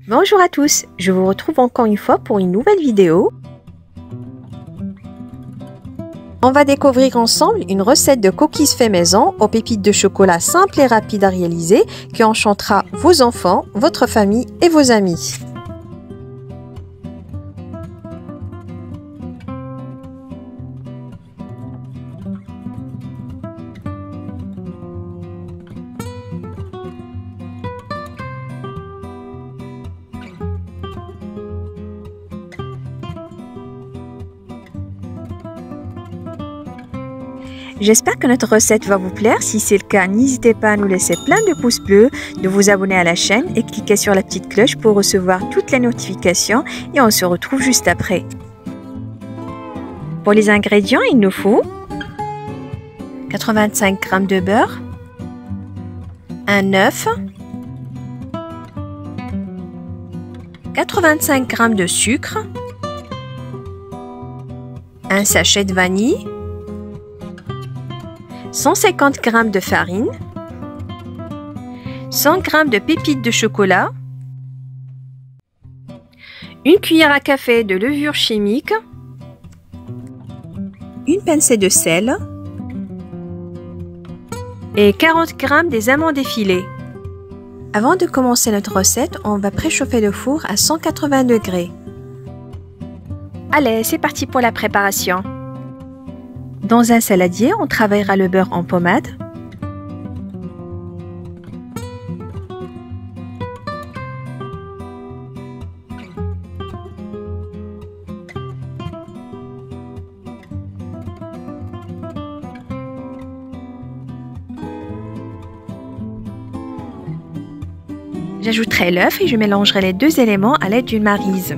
Bonjour à tous, je vous retrouve encore une fois pour une nouvelle vidéo. On va découvrir ensemble une recette de cookies fait maison aux pépites de chocolat simples et rapides à réaliser qui enchantera vos enfants, votre famille et vos amis. J'espère que notre recette va vous plaire. Si c'est le cas, n'hésitez pas à nous laisser plein de pouces bleus, de vous abonner à la chaîne et cliquer sur la petite cloche pour recevoir toutes les notifications et on se retrouve juste après. Pour les ingrédients, il nous faut 85 g de beurre, un œuf, 85 g de sucre, un sachet de vanille, 150 g de farine, 100 g de pépites de chocolat, une cuillère à café de levure chimique, une pincée de sel et 40 g des amandes effilées. Avant de commencer notre recette, on va préchauffer le four à 180 degrés. Allez, c'est parti pour la préparation. Dans un saladier, on travaillera le beurre en pommade. J'ajouterai l'œuf et je mélangerai les deux éléments à l'aide d'une maryse.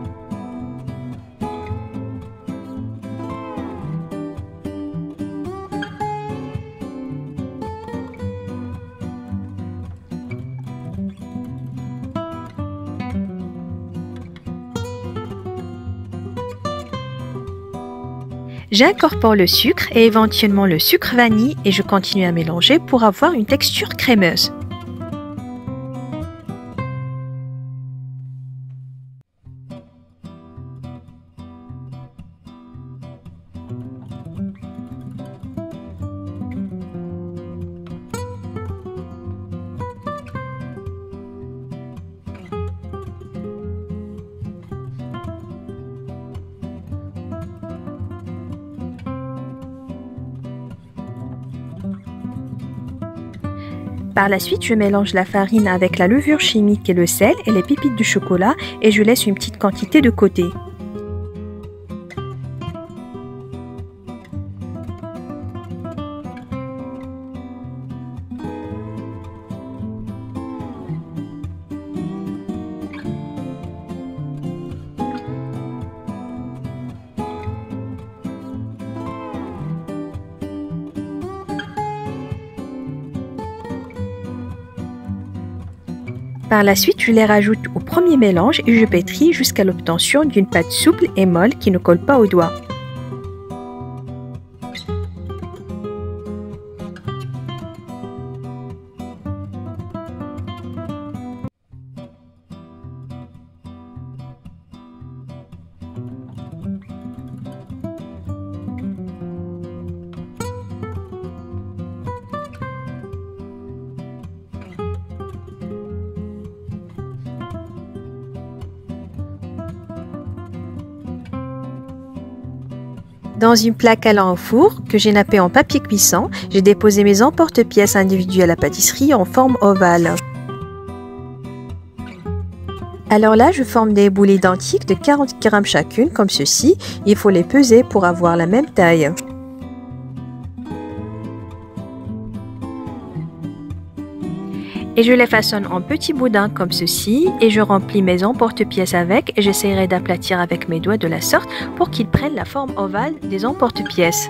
J'incorpore le sucre et éventuellement le sucre vanille et je continue à mélanger pour avoir une texture crémeuse. Par la suite, je mélange la farine avec la levure chimique et le sel et les pépites de chocolat et je laisse une petite quantité de côté. Par la suite, je les rajoute au premier mélange et je pétris jusqu'à l'obtention d'une pâte souple et molle qui ne colle pas aux doigts. Dans une plaque allant au four que j'ai nappée en papier cuisson, j'ai déposé mes emporte-pièces individuelles à pâtisserie en forme ovale. Alors là, je forme des boules identiques de 40 g chacune comme ceci. Il faut les peser pour avoir la même taille. Et je les façonne en petits boudins comme ceci et je remplis mes emporte-pièces avec et j'essaierai d'aplatir avec mes doigts de la sorte pour qu'ils prennent la forme ovale des emporte-pièces.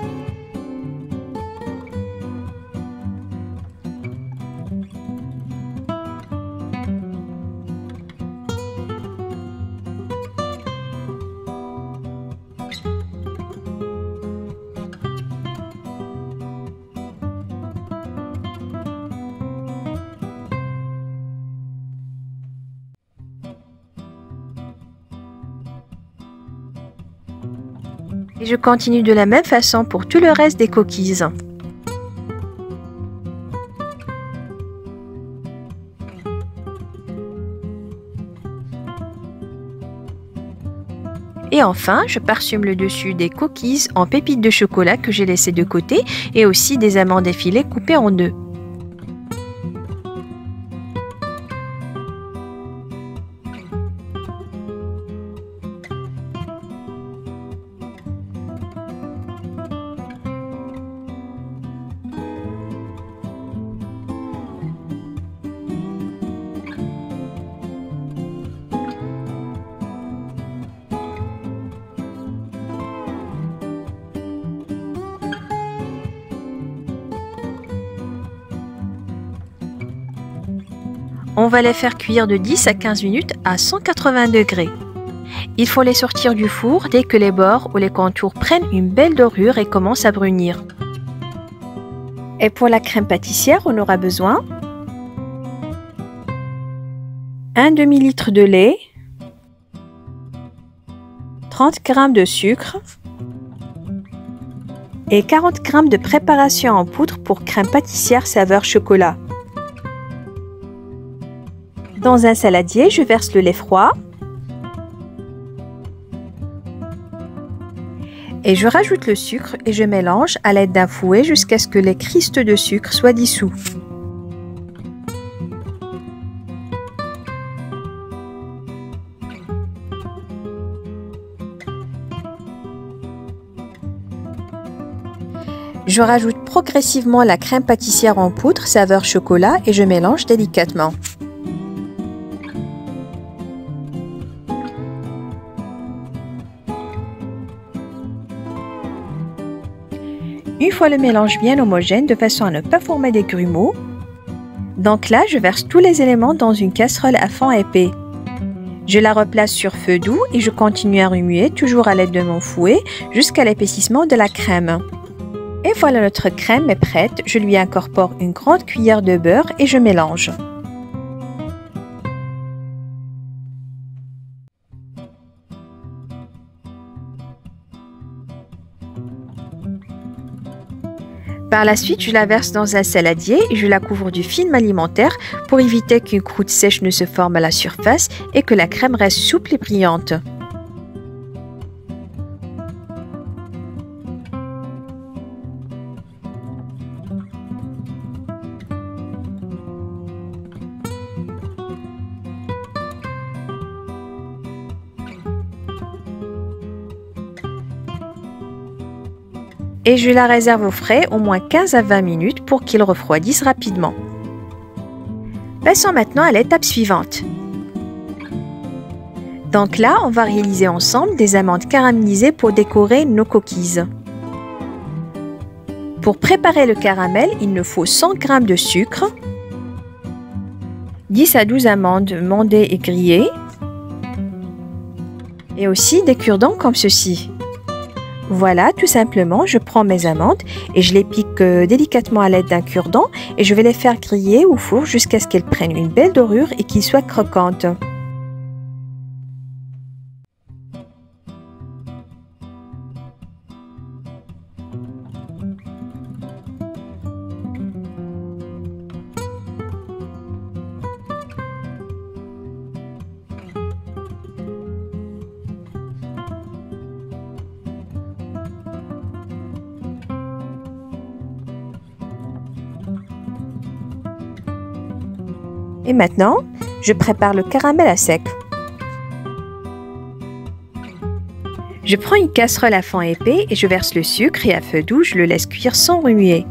Et je continue de la même façon pour tout le reste des cookies. Et enfin, je parfume le dessus des cookies en pépites de chocolat que j'ai laissées de côté et aussi des amandes effilées coupées en deux. On va les faire cuire de 10 à 15 minutes à 180 degrés. Il faut les sortir du four dès que les bords ou les contours prennent une belle dorure et commencent à brunir. Et pour la crème pâtissière, on aura besoin un demi-litre de lait, 30 g de sucre et 40 g de préparation en poudre pour crème pâtissière saveur chocolat. Dans un saladier, je verse le lait froid et je rajoute le sucre et je mélange à l'aide d'un fouet jusqu'à ce que les cristaux de sucre soient dissous. Je rajoute progressivement la crème pâtissière en poudre saveur chocolat et je mélange délicatement. Une fois le mélange bien homogène de façon à ne pas former des grumeaux, donc là je verse tous les éléments dans une casserole à fond épais. Je la replace sur feu doux et je continue à remuer toujours à l'aide de mon fouet jusqu'à l'épaississement de la crème. Et voilà, notre crème est prête, je lui incorpore une grande cuillère de beurre et je mélange. Par la suite, je la verse dans un saladier et je la couvre du film alimentaire pour éviter qu'une croûte sèche ne se forme à la surface et que la crème reste souple et brillante. Et je la réserve au frais au moins 15 à 20 minutes pour qu'il refroidisse rapidement. Passons maintenant à l'étape suivante. Donc là, on va réaliser ensemble des amandes caramélisées pour décorer nos cookies. Pour préparer le caramel, il nous faut 100 g de sucre, 10 à 12 amandes mondées et grillées, et aussi des cure-dents comme ceci. Voilà, tout simplement, je prends mes amandes et je les pique délicatement à l'aide d'un cure-dent et je vais les faire griller au four jusqu'à ce qu'elles prennent une belle dorure et qu'elles soient croquantes. Et maintenant, je prépare le caramel à sec. Je prends une casserole à fond épais et je verse le sucre et à feu doux, je le laisse cuire sans remuer.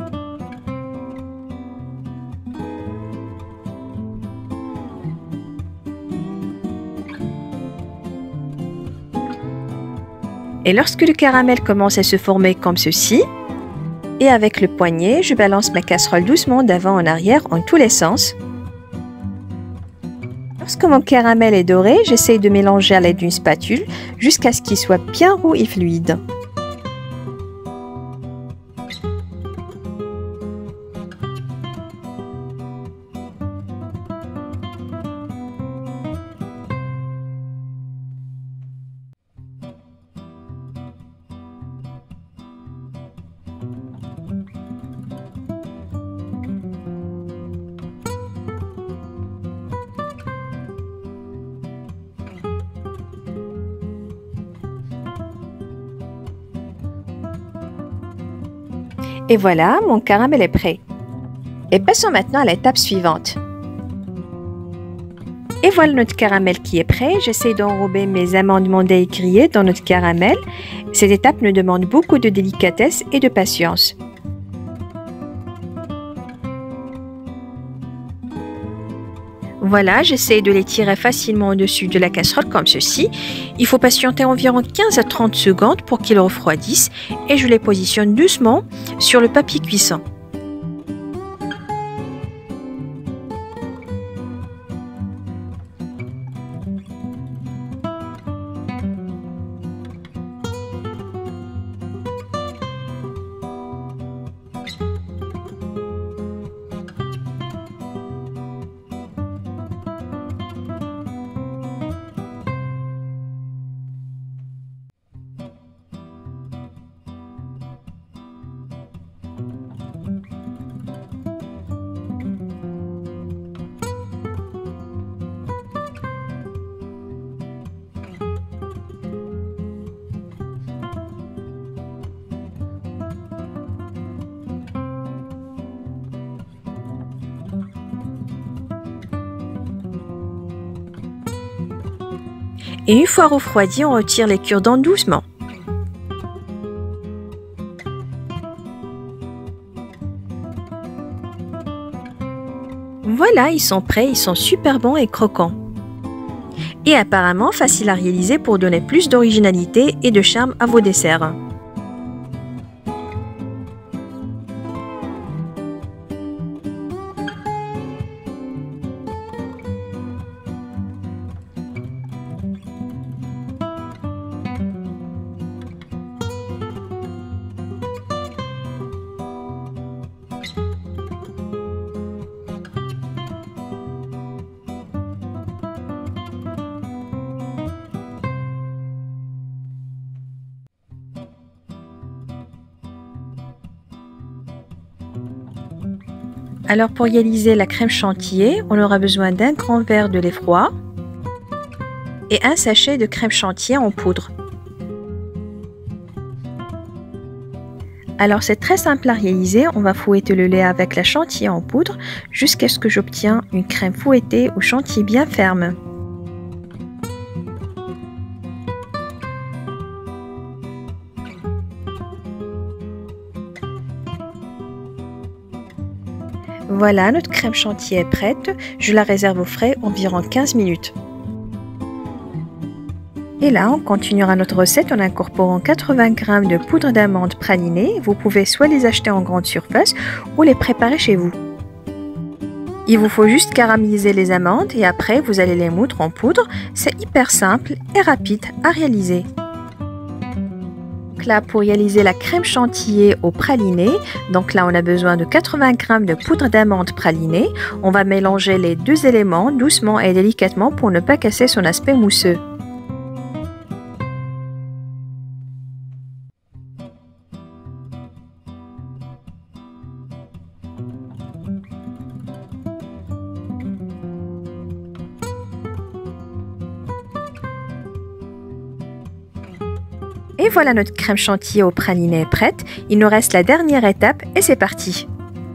Et lorsque le caramel commence à se former comme ceci, et avec le poignet, je balance ma casserole doucement d'avant en arrière en tous les sens. Lorsque mon caramel est doré, j'essaye de mélanger à l'aide d'une spatule jusqu'à ce qu'il soit bien roux et fluide. Et voilà, mon caramel est prêt. Et passons maintenant à l'étape suivante. Et voilà notre caramel qui est prêt. J'essaie d'enrober mes amandes mondées grillées dans notre caramel. Cette étape nous demande beaucoup de délicatesse et de patience. Voilà, j'essaie de les tirer facilement au-dessus de la casserole comme ceci. Il faut patienter environ 15 à 30 secondes pour qu'ils refroidissent et je les positionne doucement sur le papier cuisson. Et une fois refroidi, on retire les cure-dents doucement. Voilà, ils sont prêts, ils sont super bons et croquants. Et apparemment facile à réaliser pour donner plus d'originalité et de charme à vos desserts. Alors pour réaliser la crème chantilly, on aura besoin d'un grand verre de lait froid et un sachet de crème chantilly en poudre. Alors c'est très simple à réaliser, on va fouetter le lait avec la chantilly en poudre jusqu'à ce que j'obtienne une crème fouettée au chantilly bien ferme. Voilà, notre crème chantilly est prête. Je la réserve au frais environ 15 minutes. Et là, on continuera notre recette en incorporant 80 g de poudre d'amande pralinée. Vous pouvez soit les acheter en grande surface ou les préparer chez vous. Il vous faut juste caraméliser les amandes et après vous allez les moudre en poudre. C'est hyper simple et rapide à réaliser. Là, pour réaliser la crème chantilly au praliné, donc là on a besoin de 80 g de poudre d'amande pralinée. On va mélanger les deux éléments doucement et délicatement pour ne pas casser son aspect mousseux. Et voilà, notre crème chantilly au praliné est prête. Il nous reste la dernière étape et c'est parti.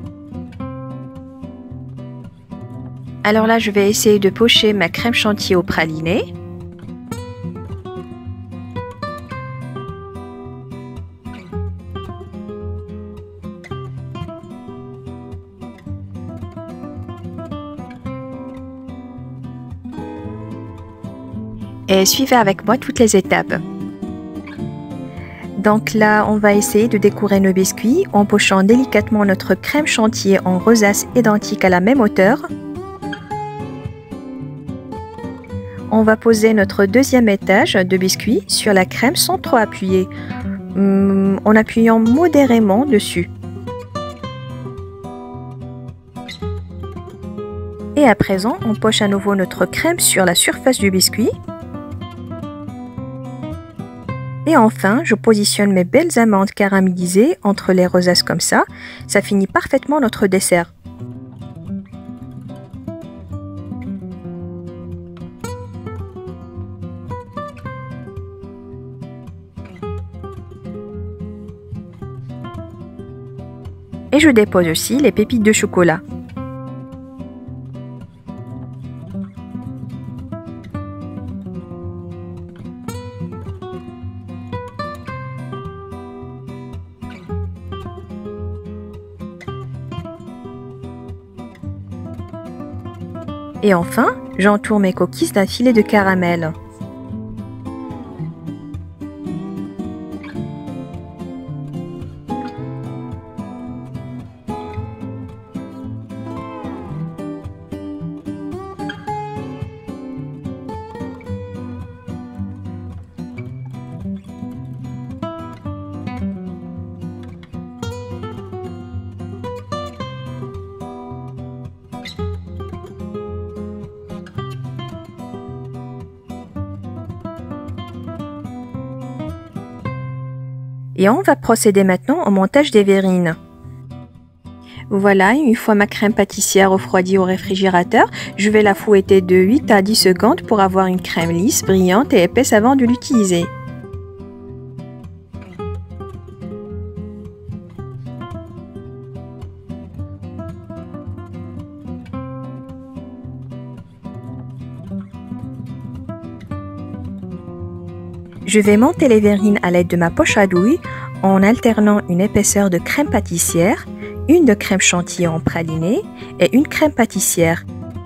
Alors là, je vais essayer de pocher ma crème chantilly au praliné. Et suivez avec moi toutes les étapes. Donc là, on va essayer de décorer nos biscuits en pochant délicatement notre crème chantilly en rosace identique à la même hauteur. On va poser notre deuxième étage de biscuits sur la crème sans trop appuyer, en appuyant modérément dessus. Et à présent, on poche à nouveau notre crème sur la surface du biscuit. Et enfin, je positionne mes belles amandes caramélisées entre les rosaces comme ça. Ça finit parfaitement notre dessert. Et je dépose aussi les pépites de chocolat. Et enfin, j'entoure mes cookies d'un filet de caramel. Et on va procéder maintenant au montage des verrines. Voilà, une fois ma crème pâtissière refroidie au réfrigérateur, je vais la fouetter de 8 à 10 secondes pour avoir une crème lisse, brillante et épaisse avant de l'utiliser. Je vais monter les verrines à l'aide de ma poche à douille en alternant une épaisseur de crème pâtissière, une de crème chantilly en praliné et une crème pâtissière.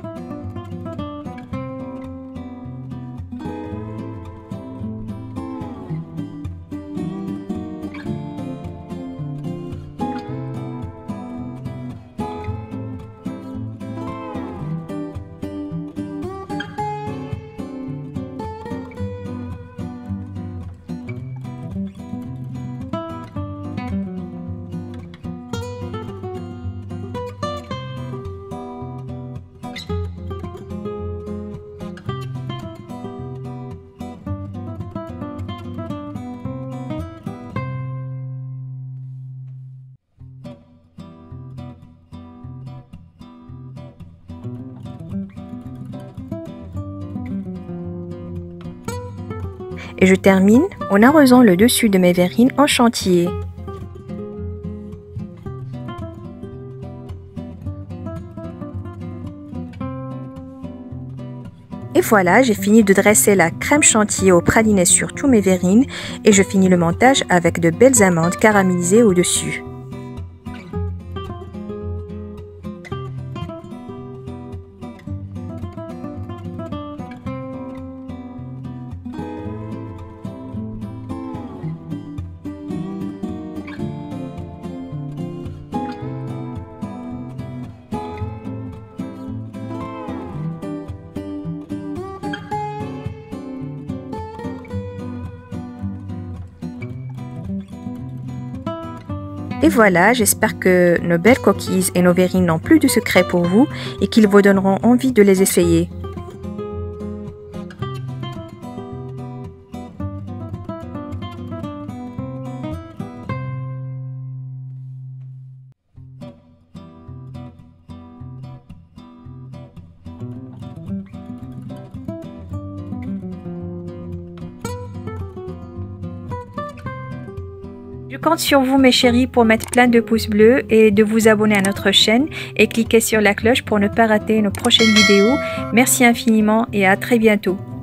Et je termine en arrosant le dessus de mes verrines en chantilly. Et voilà, j'ai fini de dresser la crème chantilly au praliné sur tous mes verrines et je finis le montage avec de belles amandes caramélisées au-dessus. Et voilà, j'espère que nos belles cookies et nos verrines n'ont plus de secret pour vous et qu'ils vous donneront envie de les essayer. Je compte sur vous mes chéris pour mettre plein de pouces bleus et de vous abonner à notre chaîne et cliquer sur la cloche pour ne pas rater nos prochaines vidéos. Merci infiniment et à très bientôt.